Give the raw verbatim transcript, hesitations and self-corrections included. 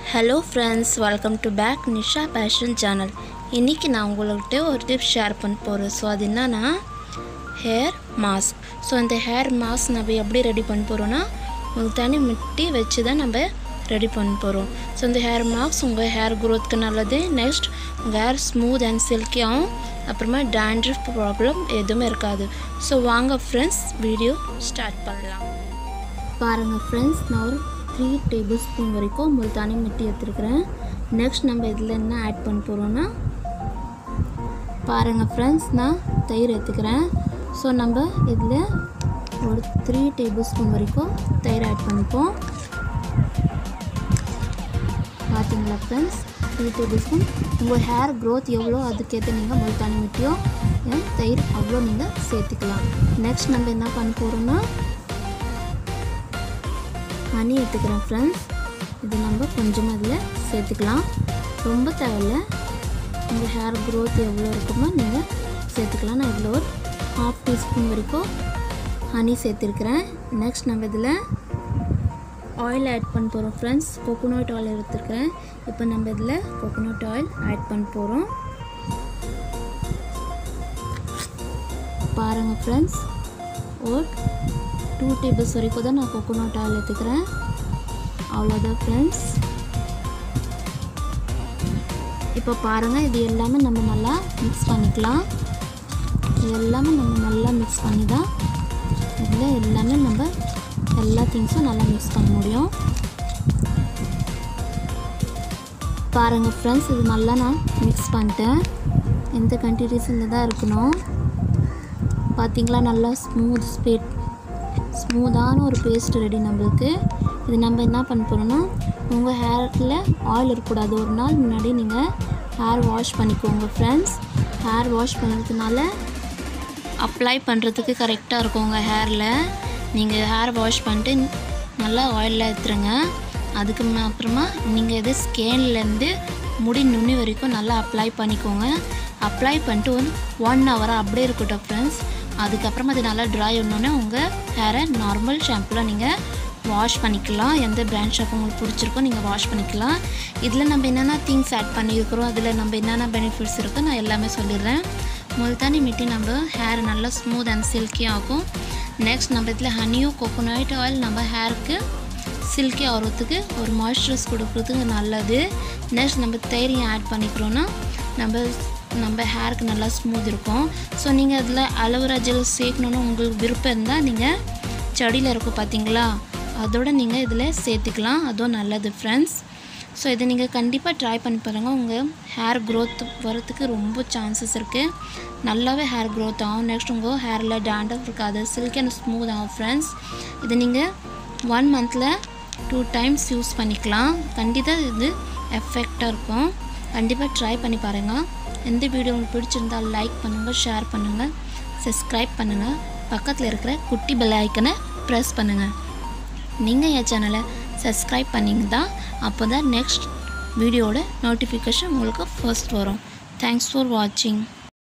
Hello friends, welcome to back Nisha Passion channel. இன்னைக்கு நான் உங்களுக்கு ஒரு டிப் ஷேர் பண்ண போறேன். சோ அது என்னன்னா hair mask. சோ இந்த hair mask நம்ம எப்படி ரெடி பண்ண போறோம்னா முல்தானி மிட்டி வெச்சு தான் நம்ம ரெடி பண்ண போறோம். சோ இந்த hair mask உங்க hair growth-க்கு நல்லது. நெக்ஸ்ட் உங்க hair smooth and silky ஆகும். அப்புறமா dandruff problem எதுவுமே இருக்காது. சோ வாங்க friends வீடியோ ஸ்டார்ட் பண்ணலாம். பாருங்க friends, நான் ஒரு three tablespoon வரைக்கும் முல்தானி மிட்டி எடுத்துக்கிறேன். நெக்ஸ்ட் நம்ம இதில் என்ன ஆட் பண்ண போகிறோம்னா பாருங்கள் ஃப்ரெண்ட்ஸ், நான் தயிர் எடுத்துக்கிறேன். ஸோ நம்ம இதில் ஒரு த்ரீ டேபிள்ஸ்பூன் வரைக்கும் தயிர் ஆட் பண்ணிப்போம். பார்த்தீங்களா ஃப்ரெண்ட்ஸ், த்ரீ டேபிள்ஸ்பூன். உங்கள் ஹேர் க்ரோத் எவ்வளோ அதுக்கேற்ற நீங்கள் முல்தானி மிட்டியோ தயிர் அவ்வளோ நீங்கள் சேர்த்துக்கலாம். நெக்ஸ்ட் நம்ம என்ன பண்ண போகிறோம்னா ஹனி எடுத்துக்கிறேன் ஃப்ரெண்ட்ஸ். இது நம்ம கொஞ்சமாக இதில் சேர்த்துக்கலாம், ரொம்ப தேவையில்லை. உங்கள் ஹேர் க்ரோத் எவ்வளோ இருக்குமோ நீங்கள் சேர்த்துக்கலாம். நான் இதில் ஒரு ஹாஃப் டீஸ்பூன் வரைக்கும் ஹனி சேர்த்துருக்கிறேன். நெக்ஸ்ட் நம்ம இதில் ஆயில் ஆட் பண்ண போகிறோம் ஃப்ரெண்ட்ஸ். கோகோனட் ஆயில் எடுத்துருக்கிறேன். இப்போ நம்ம இதில் கோகோனட் ஆயில் ஆட் பண்ண போகிறோம். பாருங்கள் ஃப்ரெண்ட்ஸ், ஒரு டூ டேபிள்ஸ் வரைக்கும் தான் நான் கோகோனட் ஆயில் எடுத்துக்கிறேன். அவ்வளோதான் ஃப்ரெண்ட்ஸ். இப்போ பாருங்கள், இது எல்லாமே நம்ம நல்லா மிக்ஸ் பண்ணிக்கலாம். இது எல்லாமே நம்ம நல்லா மிக்ஸ் பண்ணி தான் இதில் எல்லாமே நம்ம எல்லா திங்ஸும் நல்லா மிக்ஸ் பண்ண முடியும். பாருங்கள் ஃப்ரெண்ட்ஸ், இது நல்லா நான் மிக்ஸ் பண்ணிட்டேன். எந்த கண்டிஷனில் தான் இருக்கணும். பார்த்திங்களா, நல்லா ஸ்மூத் ஸ்பீட் ஸ்மூத்தான ஒரு பேஸ்ட் ரெடி நம்மளுக்கு. இது நம்ம என்ன பண்ண போகிறோம்னா உங்கள் ஹேரில் ஆயில் இருக்கக்கூடாது. ஒரு நாள் முன்னாடி நீங்கள் ஹேர் வாஷ் பண்ணிக்கோங்க ஃப்ரெண்ட்ஸ். ஹேர் வாஷ் பண்ணுறதுனால அப்ளை பண்ணுறதுக்கு கரெக்டாக இருக்கும் உங்கள் ஹேரில். நீங்கள் ஹேர் வாஷ் பண்ணிட்டு நல்லா ஆயிலில் எடுத்துருங்க. அதுக்கு அப்புறமா நீங்கள் இது ஸ்கேன்லேருந்து முடி நுனி வரைக்கும் நல்லா அப்ளை பண்ணிக்கோங்க. அப்ளை பண்ணிட்டு ஒரு ஒன் ஹவராக அப்படியே இருக்கட்டும் ஃப்ரெண்ட்ஸ். அதுக்கப்புறமா அது நல்லா ட்ரை ஆனோடனே உங்கள் ஹேரை நார்மல் ஷாம்புலாம் நீங்கள் வாஷ் பண்ணிக்கலாம். எந்த பிராண்ட் ஷாம்பு உங்களுக்கு பிடிச்சிருக்கோ நீங்கள் வாஷ் பண்ணிக்கலாம். இதில் நம்ம என்னென்ன திங்ஸ் ஆட் பண்ணியிருக்கிறோம், அதில் நம்ம என்னென்ன பெனிஃபிட்ஸ் இருக்கோ நான் எல்லாமே சொல்லிடுறேன். முல்தானி மிட்டி நம்ம ஹேர் நல்லா ஸ்மூத் அண்ட் சில்கி ஆகும். நெக்ஸ்ட் நம்ம இதில் ஹனியும் கோகோனட் ஆயில் நம்ம ஹேருக்கு சில்கி ஆகிறதுக்கு ஒரு மாய்ஸ்சரைஸ் கொடுக்குறதுக்கு நல்லது. நெக்ஸ்ட் நம்ம தயிரையும் ஆட் பண்ணிக்கிறோன்னா நம்ம நம்ம ஹேருக்கு நல்லா ஸ்மூத் இருக்கும். ஸோ நீங்கள் அதில் அலோவேரா ஜெல் சேர்க்கணுன்னு உங்களுக்கு விருப்பம் இருந்தால் நீங்கள் செடியில் இருக்கும் பார்த்தீங்களா, அதோடு நீங்கள் இதில் சேர்த்துக்கலாம். அதுவும் நல்லது ஃப்ரெண்ட்ஸ். ஸோ இதை நீங்கள் கண்டிப்பாக ட்ரை பண்ணி பாருங்கள். உங்கள் ஹேர் க்ரோத் வரத்துக்கு ரொம்ப சான்சஸ் இருக்குது. நல்லாவே ஹேர் க்ரோத் ஆகும். நெக்ஸ்ட் உங்கள் ஹேரில் டேண்ட்ரஃப் இருக்காது, சில்கி அண்ட் ஸ்மூத் ஆகும் ஃப்ரெண்ட்ஸ். இது நீங்கள் ஒன் மந்தில் டூ டைம்ஸ் யூஸ் பண்ணிக்கலாம். கண்டிப்பாக இது எஃபெக்டாக இருக்கும். கண்டிப்பாக ட்ரை பண்ணி பாருங்கள். எந்த வீடியோ உங்களுக்கு பிடிச்சிருந்தால் லைக் பண்ணுங்கள், ஷேர் பண்ணுங்கள், சப்ஸ்கிரைப் பண்ணுங்கள். பக்கத்தில் இருக்கிற குட்டி பெல் ஐக்கனை ப்ரெஸ் பண்ணுங்கள். நீங்கள் என் சேனலை சப்ஸ்கிரைப் பண்ணிங்க தான் அப்போ தான் நெக்ஸ்ட் வீடியோட நோட்டிஃபிகேஷன் உங்களுக்கு ஃபர்ஸ்ட் வரும். தேங்க்ஸ் ஃபார் வாட்சிங்.